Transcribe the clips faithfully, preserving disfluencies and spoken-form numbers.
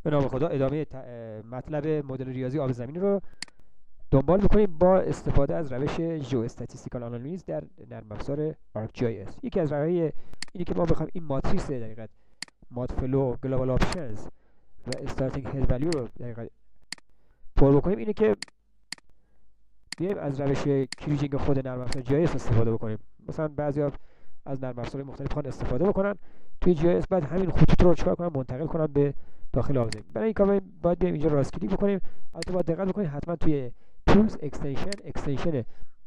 به نام خدا ادامه مطلب مدل ریاضی آب زمینی رو دنبال میکنیم با استفاده از روش جو استاتستیکال آنالیز در نرم افزار آرک جی آی اس. یکی از راههای اینی که ما بخوایم این ماتریس در حقیقت ماد فلو گلوبال آپشنز و استارتینگ هد ولیو رو در حقیقت پر بکنیم اینه که بیایم از روش کریجینگ خود نرم افزار جی آی اس استفاده بکنیم. مثلا بعضیا از نرم افزارهای مختلف خواهن استفاده بکنن توی جی آی اس، بعد همین خطوط رو چیکار کنن؟ منتقل کنن به داخل آب زمین. برای این کار باید بیایم اینجا راست کلیک بکنیم. البته باید دقت بکنید حتما توی تولز اکستنشن اکستنشن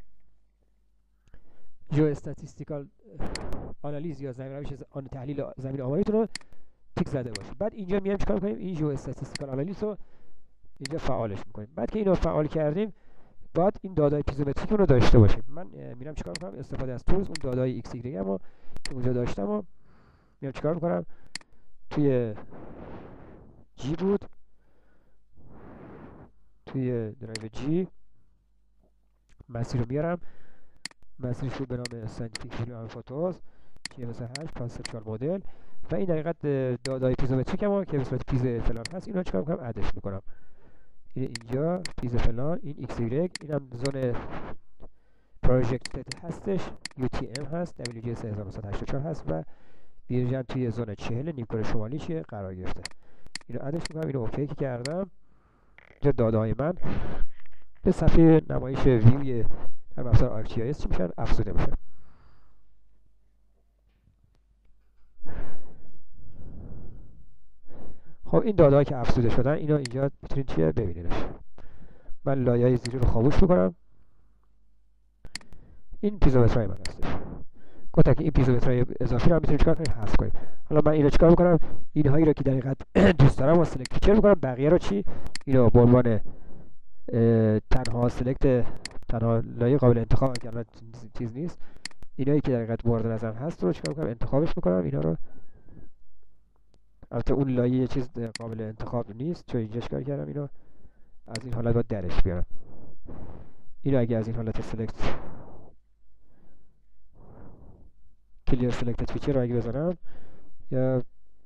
جو استاتستیکال آنالیز یا زمین روش آن تحلیل زمین آماریتون رو تیک زده باشید. بعد اینجا میایم چیکار می‌کنیم؟ این جو استاتستیکال آنالیز رو اینجا فعالش می‌کنیم. بعد که اینو فعال کردیم بعد این دادای پیزومتریک رو داشته باشیم. من میرم چیکار می‌کنم؟ استفاده از تولز اون دادای ایکس ایگرگ رو که اونجا داشتم و میام چیکار می‌کنم؟ توی جی بود، توی درایو جی مسیر رو میارم، مسیرش رو به نام ساینتیفیک ویلیو انفوتوز که مثلا هشت کانسپچوال مدل و این دقیقاً دادای پیزومتریک هم که به صورت پیز فلان هست اینو چیکار می‌کنم؟ ادش می‌کنم. این اینجا پیز فلان، این ایکس ایگرگ، اینم زون پروژکت هستش، یو تی ام هست، دبلیو جی اس هزار و نهصد و هشتاد و چهار هست و بیرجن توی زون چهل نیمکره شمالی چیه قرار گرفته. اینو ادش می‌کنم. اینو اوکی که کردم. اینجا داده‌های من به صفحه نمایش ویوی در افزار آرک جی آی اس چی میشن؟ افزوده میشن. خب این داده‌هایی که افزوده شدن اینا اینجا میتونید چیه ببینیدش. من لایه‌های زیرین رو خاموش میکنم. این پیزومترهای من هستش. گفتم که این پیزومترهای اضافی رو هم میتونید چیکار کنید؟ حذف کنید. حالا من اینو چیکار میکنم؟ اینهایی رو که در حقیقت دوست دارم و سلکت فیچر میکنم، بقیه رو چی؟ اینو به عنوان تنها سلکت تنها لایه قابل انتخاب که الان چیز نیست، اینایی که در حقیقت مورد نظر هست رو چیکار میکنم؟ انتخابش میکنم. اینا رو البته اون لایه چیز قابل انتخاب نیست چون اینجا چیکار کردم؟ اینو از این حالت باید درش بیارم. اینو اگه از این حالت سلکت کلیر سلکتد فیچر رو اگه بزنم یا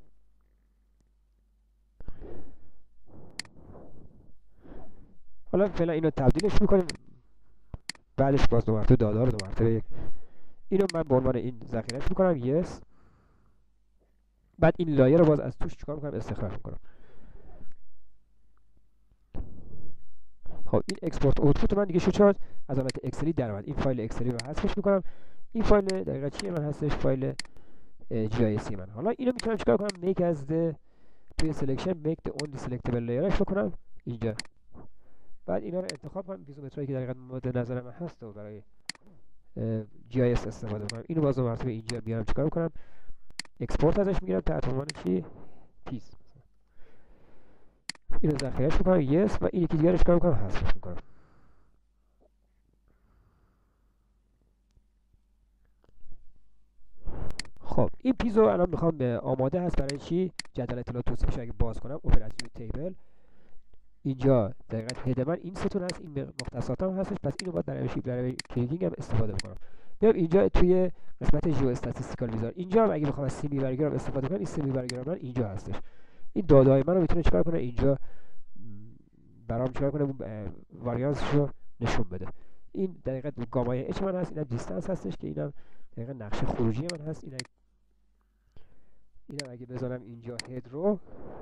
حالا فعلا اینو تبدیلش میکنیم، بعدش باز دو مرتبه داده رو دو مرتبه یک اینو من به عنوان این ذخیرهش میکنم یس. بعد این لایه رو باز از توش چیکار میکنم؟ استخراج میکنم. خب این اکسپورت اوتپوت من دیگه شد از حالت اکسلی در اومد. این فایل اکسلی رو حذفش میکنم. این فایل دقیقاً چیه من هستش؟ فایل جی آی اس من. حالا اینو میتونم چیکار کنم؟ میک از د توی سلکشن میک د اونلی سلکتبل لایرش بکنم اینجا. بعد اینا رو انتخاب کنم، پیزومترایی که دقیقاً مورد نظر من هست و برای جی آی اس استفاده کنم. اینو باز مرتبه اینجا میارم چیکار میکنم؟ اکسپورت ازش میگیرم تحت عنوان چی؟ پیز. اینو ذخیرهش میکنم یس و این یکی دیگه رو چیکار میکنم؟ حذفش میکنم. خب این پیزو الان میخوام آماده هست برای چی؟ جدول اطلاعات توصیفش اگه باز کنم اپراتیو تیبل اینجا دقیقاً هد من این ستون هست، این مختصاتم هستش، پس اینو باید برای برای کلیکینگ هم استفاده بکنم. میام اینجا توی قسمت جو استاتستیکال ویزار اینجا اگه بخوام از سیمی برگرام استفاده کنم، این سیمی برگرام من اینجا هستش. این داده‌های منو میتونه چیکار کنه؟ اینجا برام چیکار کنه؟ واریانسش رو نشون بده. این دقیقاً گامای اچ من هست، اینم دیستنس هستش که اینم دقیقاً نقشه خروجی من هست. اینا اینم اگه بذارم اینجا هد رو،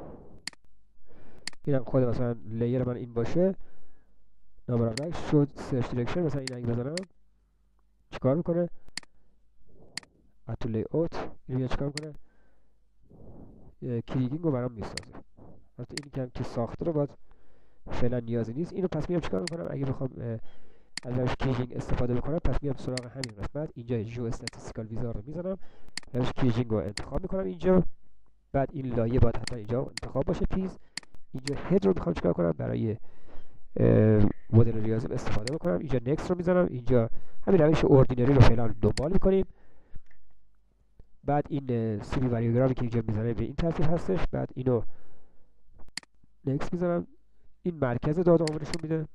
اینم خود مثلا لیر من این باشه، نمبر اف رنگ شد سرچ دیرکشن مثلا این اگه بزنم چیکار میکنه؟ اتو لی اوت اینو چیکار میکنه؟ کلیکینگ رو برام میسازه. البته اینی که هم که ساخته رو باید فعلا نیازی نیست. اینو پس میام چیکار میکنم؟ اگه بخوام از روش کلیکینگ استفاده بکنم پس میام سراغ همین قسمت اینجا جو استاتستیکال ویزار رو میزنم، روش کلیکینگ رو انتخاب میکنم اینجا. بعد این لایه باید حتما اینجا انتخاب باشه پیز. اینجا هد رو میخوام چیکار کنم؟ برای مدل ریاضی استفاده بکنم. اینجا نکست رو میزنم. اینجا همین روش اوردینری رو فعلا دنبال میکنیم. بعد این سیمی واریوگرامی که اینجا میزنه به این ترتیب هستش. بعد اینو نکست میزنم. این مرکز داده آمارشون میده.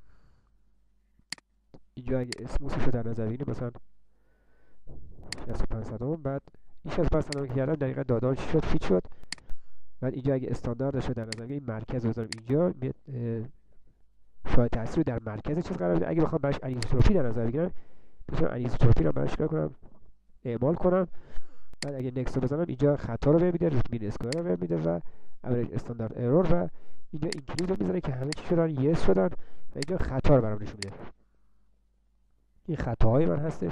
اینجا اگه اسموسش رو در نظر بگیریم مثلا شصت و پنج صدم، بعد این شصت و پنج صدم که کردم دقیقاً داده چی شد؟ فیت شد. بعد اینجا اگه استانداردش رو در نظر بگیریم مرکز رو بذارم اینجا، شاید تاثیر رو در مرکز چیز قرار بده. اگه بخوام براش انیزوتروپی در نظر بگیرم میتونم انیزوتروپی رو براش چیکار کنم، اعمال کنم. بعد اگه نکست رو بزنم اینجا خطا رو بهم میده، روت مین اسکوئر رو بهم میده و اوریج استاندارد ارور، و اینجا اینکلود رو میذاره که همه چی شدن یس شدن و اینجا خطا رو برام نشون میده. این خطاهای من هستش،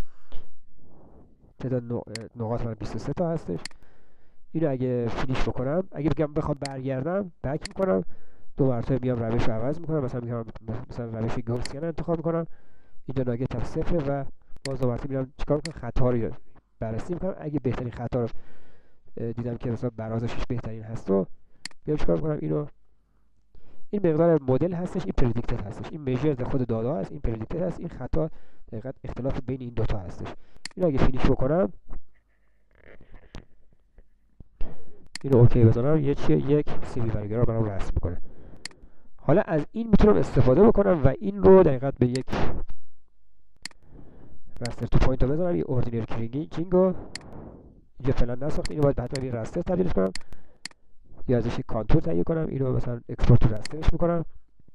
تعداد نقاط من بیست و سه تا هستش. اینو اگه فینیش بکنم، اگه بگم بخوام برگردم بک میکنم، دو مرتبه میام روش رو عوض میکنم، مثلا میگم مثلا روش گاوسیان انتخاب میکنم، اینجا ناگت هم صفره و باز دو مرتبه میرم چیکار میکنم، خطا رو بررسی میکنم. اگه بهترین خطا رو دیدم که مثلا برازشش بهترین هست و میام چیکار میکنم، اینو این مقدار مدل هستش، این پردیکتد هستش، این میجر خود دادا هست، این پردیکتد هست، این خطا دقیقاً اختلاف بین این دوتا هستش. اینو اگه فینیش بکنم، اینو اوکی بزنم، یه چیه یک سی وی برگرار برام رسم میکنه. حالا از این میتونم استفاده بکنم و این رو دقیقاً به یک راستر تو پوینت رو بزنم، یه اوردینری کینگ رو اینجا فعلا نساخت، اینو باید حتما یه راستر تبدیلش کنم یا ازش یک کانتور تهیه کنم، اینو مثلا اکسپورت تو راسترش میکنم،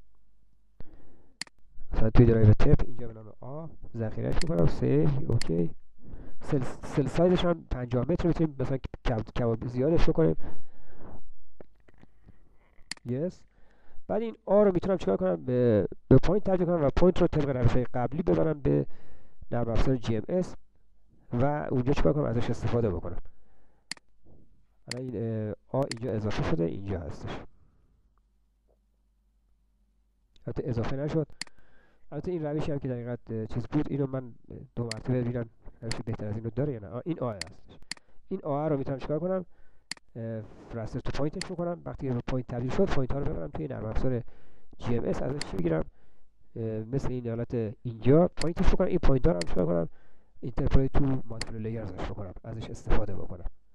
مثلا توی درایو تپ اینجا به نام آ ذخیرهش میکنم، سیو اوکی. سل, سل سایزش هم پنجاه متر، میتونیم مثلا کباب زیادش بکنیم، یس. بعد این آ رو میتونم چیکار کنم، به به پوینت تبدیل کنم و پوینت رو طبق روش‌های قبلی ببرم به نرم افزار جی ام اس و اونجا چیکار کنم، ازش استفاده بکنم. حالا این آ اینجا اضافه شده، اینجا هستش، البته اضافه نشد. البته این روشی هم که در حقیقت چیز بود، اینو من دو مرتبه ببینم روش بهتر از اینو داره یا نه. این آ هستش، این آ رو میتونم چیکار کنم، راستر تو پوینتش بکنم. وقتی به پوینت تبدیل شد، پوینت ها رو ببرم توی نرم افزار جی ام اس، ازش چی بگیرم، مثل این حالت اینجا پوینتش بکنم، این پوینت ها رو هم چیکار کنم، اینترپولیت تو مالتیپل لایر ازش بکنم، ازش استفاده بکنم.